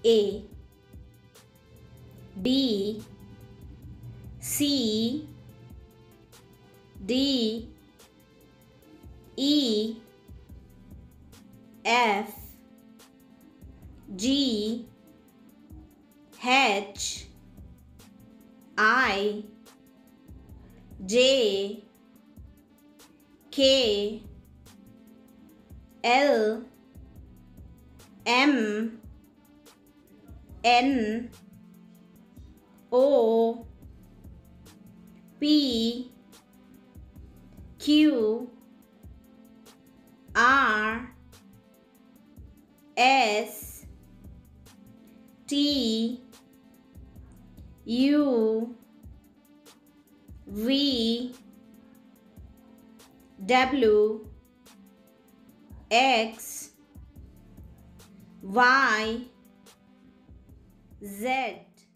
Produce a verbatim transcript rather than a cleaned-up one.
A B C D E F G H I J K L M N O P Q R S T U V W X Y Z.